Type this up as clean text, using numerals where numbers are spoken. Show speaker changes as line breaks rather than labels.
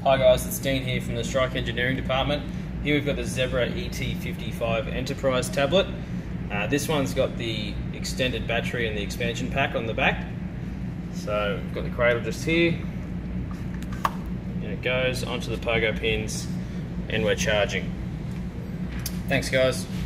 Hi guys, it's Dean here from the Strike Engineering Department. Here we've got the Zebra ET55 Enterprise tablet. This one's got the extended battery and the expansion pack on the back. So we've got the cradle just here, and it goes onto the pogo pins, and we're charging. Thanks guys.